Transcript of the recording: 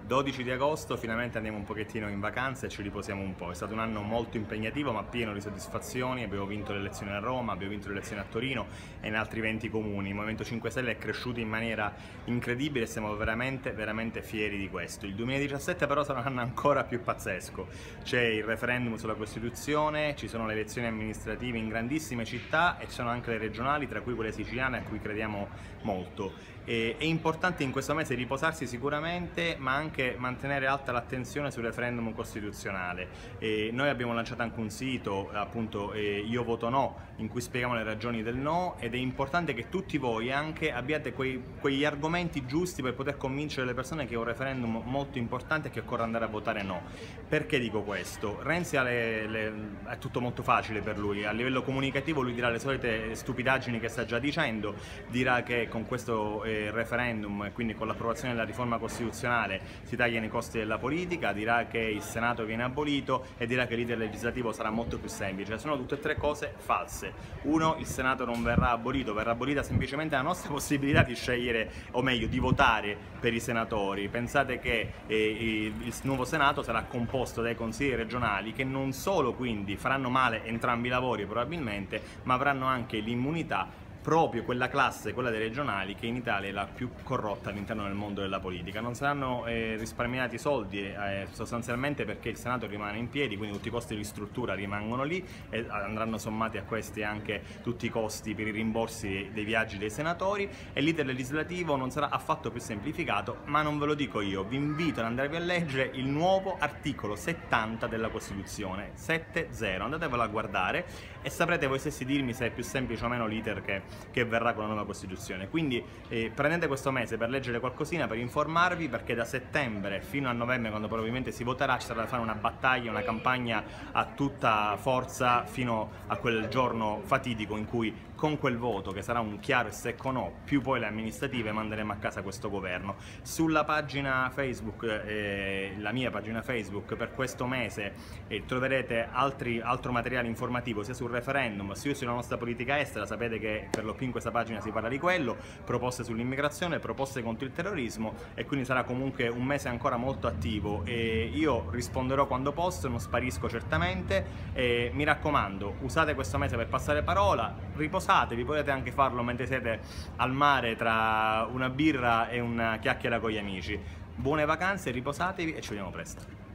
12 di agosto finalmente andiamo un pochettino in vacanza e ci riposiamo un po'. È stato un anno molto impegnativo ma pieno di soddisfazioni. Abbiamo vinto le elezioni a Roma, abbiamo vinto le elezioni a Torino e in altri 20 comuni. Il Movimento 5 Stelle è cresciuto in maniera incredibile e siamo veramente fieri di questo. Il 2017 però sarà un anno ancora più pazzesco. C'è il referendum sulla Costituzione, ci sono le elezioni amministrative in grandissime città e ci sono anche le regionali, tra cui quelle siciliane a cui crediamo molto. È importante in questo mese riposarsi sicuramente, ma anche mantenere alta l'attenzione sul referendum costituzionale. Noi abbiamo lanciato anche un sito, appunto Io voto no, in cui spieghiamo le ragioni del no, ed è importante che tutti voi anche abbiate quegli argomenti giusti per poter convincere le persone che è un referendum molto importante e che occorre andare a votare no. Perché dico questo? Renzi è tutto molto facile per lui, a livello comunicativo lui dirà le solite stupidaggini che sta già dicendo, dirà che con questo referendum e quindi con l'approvazione della riforma costituzionale si tagliano i costi della politica, dirà che il Senato viene abolito e dirà che l'iter legislativo sarà molto più semplice. Sono tutte e tre cose false. Uno, il Senato non verrà abolito, verrà abolita semplicemente la nostra possibilità di scegliere, o meglio di votare per i senatori. Pensate che il nuovo Senato sarà composto dai consigli regionali che non solo quindi faranno male entrambi i lavori probabilmente, ma avranno anche l'immunità, proprio quella classe, quella dei regionali, che in Italia è la più corrotta all'interno del mondo della politica. Non saranno risparmiati soldi sostanzialmente perché il Senato rimane in piedi, quindi tutti i costi di struttura rimangono lì e andranno sommati a questi anche tutti i costi per i rimborsi dei viaggi dei senatori, e l'iter legislativo non sarà affatto più semplificato, ma non ve lo dico io, vi invito ad andarvi a leggere il nuovo articolo 70 della Costituzione, 7-0, andatevelo a guardare e saprete voi stessi dirmi se è più semplice o meno l'iter che verrà con la nuova Costituzione. Quindi prendete questo mese per leggere qualcosina, per informarvi, perché da settembre fino a novembre, quando probabilmente si voterà, ci sarà da fare una battaglia, una campagna a tutta forza fino a quel giorno fatidico in cui con quel voto, che sarà un chiaro e secco no, più poi le amministrative, manderemo a casa questo governo. Sulla pagina Facebook, la mia pagina Facebook, per questo mese troverete altro materiale informativo sia sul referendum sia sulla nostra politica estera. Sapete che per lo più in questa pagina si parla di quello, proposte sull'immigrazione, proposte contro il terrorismo, e quindi sarà comunque un mese ancora molto attivo e io risponderò quando posso, non sparisco certamente. Mi raccomando, usate questo mese per passare parola, riposatevi, potete anche farlo mentre siete al mare tra una birra e una chiacchiera con gli amici. Buone vacanze, riposatevi e ci vediamo presto.